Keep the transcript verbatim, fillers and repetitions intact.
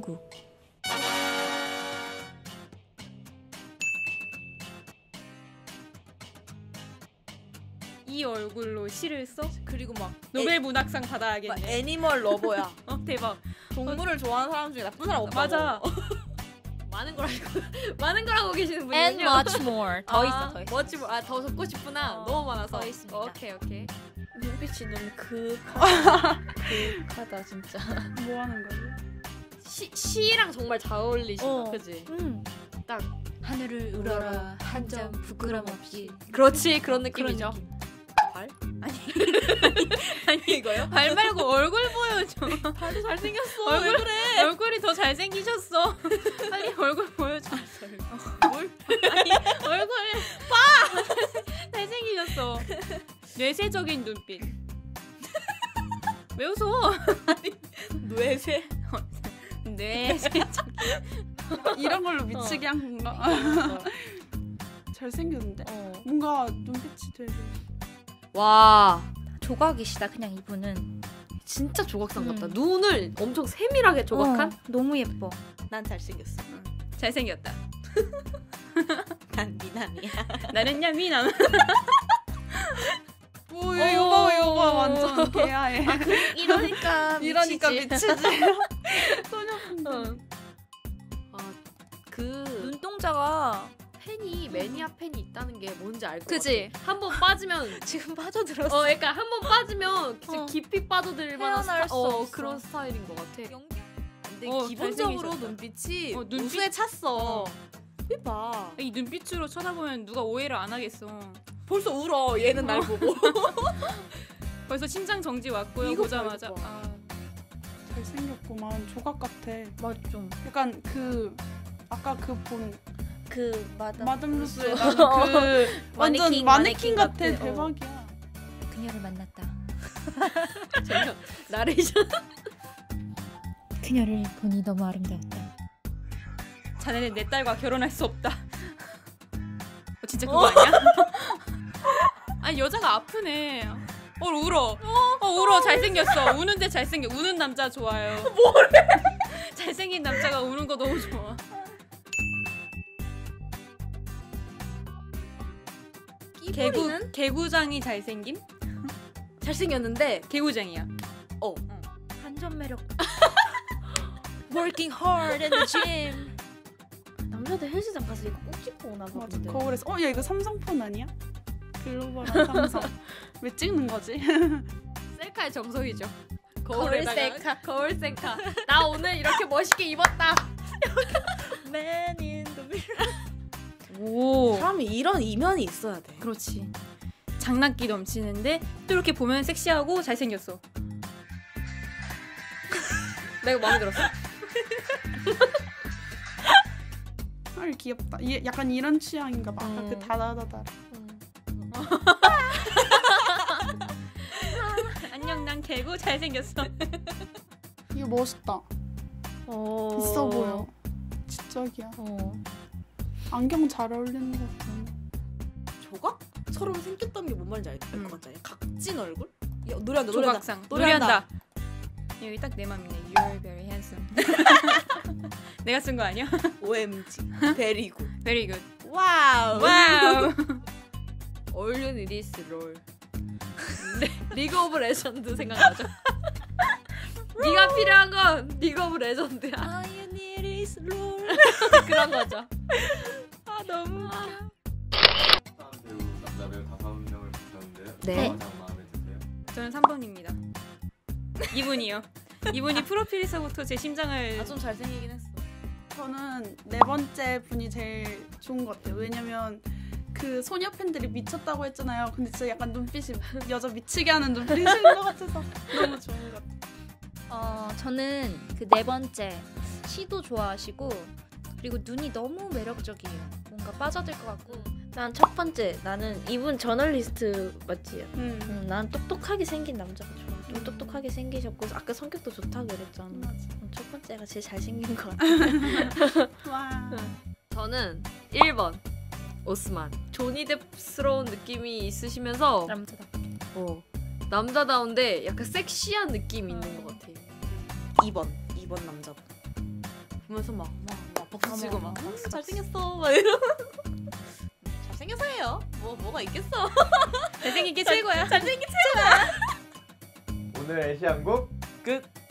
친구. 이 얼굴로 시를 써? 그리고 막 노벨 애, 문학상 막 받아야겠네. 애니멀 러버야. 어 대박. 동물을 좋아하는 사람 중에 나쁜 사람 없다고. 맞아. 많은 걸 알고 많은 걸 알고 계시는 분이군요. And much more. 더 아, 있어, 더 있어. much more. 아, 더 적고 싶구나. 어, 너무 많아서. 더 있습니다. 오케이, 오케이. 눈빛이 너무 급하다. 급하다 진짜. 뭐 하는 거지? 시, 시랑 정말 잘 어울리시다. 어. 그지? 음. 딱 하늘을 우러라 한 점 부끄럼 없이. 그렇지. 그런 그런 느낌이죠. 느낌. 발? 아니 이거요? 발 말고 얼굴 보여줘. 발도 잘생겼어. 얼굴, 왜 그래? 얼굴이 더 잘생기셨어. 빨리 얼굴 보여줘. 뭘? 아니 얼굴 봐. 잘생기셨어. 뇌세적인 눈빛. 왜 웃어? 뇌세? 뇌세적. 이런 걸로 미치게 한 건가? 잘생겼는데? 어. 뭔가 눈빛이 되게 와, 조각이시다 그냥 이분은. 진짜 조각상 음. 같다. 눈을 엄청 세밀하게 조각한? 어, 너무 예뻐. 난 잘생겼어. 잘생겼다. 난 미남이야. 나는야 미남. 오 이거 봐 이거 봐 완전 개야해. 이러니까 이러니까 미치지. 미치지. 소녀분들. 어. 아, 그 눈동자가 팬이 매니아 팬이 있다는 게 뭔지 알 것 같아. 그치? 한 번 빠지면 지금 빠져들었어. 어, 그러니까 한 번 빠지면 진짜 어. 깊이 빠져들 만한 헤어나올 스타, 수 어, 없어. 그런 스타일인 것 같아. 근데 어, 기본적으로 잘생기셨다. 눈빛이 어, 눈빛- 우수에 찼어. 이봐. 이 눈빛으로 쳐다보면 누가 오해를 안 하겠어. 벌써 울어. 얘는 날 보고. 벌써 심장 정지 왔고요. 이거 보자마자. 봐, 이거 봐. 아, 잘생겼구만. 조각 같아. 맞 좀. 약간 그 아까 그 본 그 마담. 마담 루스에 루스. 나는 그 완전 마네킹, 마네킹, 마네킹 같아. 같아. 어. 대박이야. 그녀를 만났다. 전혀 나레이션. 그녀를 보니 너무 아름다웠다. 자네는 내 딸과 결혼할 수 없다. 어, 진짜 그거 아니야? 아니 여자가 아프네. 어 울어. 어 울어. 잘생겼어. 우는데 잘생겨. 우는 남자 좋아요. 뭐래? 잘생긴 남자가 우는 거 너무 좋아. 개구 개구장이 잘생김? 잘생겼는데 개구장이야. 어. 반전 매력. Working hard in the gym. 남자들 헬스장 가서 이거 꼭 찍고 오나 맞아. 보던데. 거울에서 어 야 이거 삼성폰 아니야? 글로벌한 삼성. 왜 찍는 거지? 셀카의 정석이죠. 거울 거울에다가 셀카. 거울 셀카. 나 오늘 이렇게 멋있게 입었다. Man in the mirror. 오. 사람이 이런 이면이 있어야 돼. 그렇지. 장난기 넘치는데 또 이렇게 보면 섹시하고 잘생겼어. 내가 마음에 들었어. 아 귀엽다. 이, 약간 이런 취향인가 봐. 아까 음. 그 다다다다. 안녕 난 개구 잘생겼어. 이거 멋있다. 어. 있어 보여. 지적이야. 어. 안경 잘 어울리는 것 같아. 조각처럼 생겼다는 게 뭔 말인지 알 것 음. 같잖아요. 각진 얼굴? 야, 노래한다 노래한다. 조각상. 노래한다. 노래한다. 여기 딱 내 맘이네. You're very handsome. 내가 쓴 거 아니야? 오엠지. Very good. Very good. 와우. 와우. All you need is roll. 리그 오브 레전드 생각나죠? 네가 필요한 건 리그 오브 레전드야. All you need is roll. 그런 거죠. 아 너무 웃겨. 다음 배우 남자 배우 다섯 명을 보셨는데요. 네. 가장 마음에 드세요? 저는 삼 번입니다. 이분이요. 이분이 프로필에서부터 제 심장을 아, 좀 잘생기긴 했어. 저는 네 번째 분이 제일 좋은 것 같아요. 왜냐면 그 소녀 팬들이 미쳤다고 했잖아요. 근데 진짜 약간 눈빛이 여자 미치게 하는 눈빛인 것 같아서 너무 좋은 것 같아요. 어, 저는 그 네 번째 시도 좋아하시고 그리고 눈이 너무 매력적이에요. 뭔가 빠져들 것 같고. 난 첫 번째 나는 이분 저널리스트 맞지? 음. 음, 난 똑똑하게 생긴 남자가 좋아. 좀 똑똑하게 생기셨고 아까 성격도 좋다 그랬잖아. 음, 첫 번째가 제일 잘생긴 것 같아. 와. 저는 일 번 오스만. 조니 뎁스러운 느낌이 있으시면서 남자다. 어, 남자다운데 약간 섹시한 느낌이 있는 것 같아. 이 번 이 번 남자분. 보면서 막 막 막 박수 치고 막 음, 잘생겼어 막 이러. 잘생겨서 해요. 뭐 뭐가 있겠어. 잘생긴 게 최고야. 잘생긴 오늘 애시한국 끝.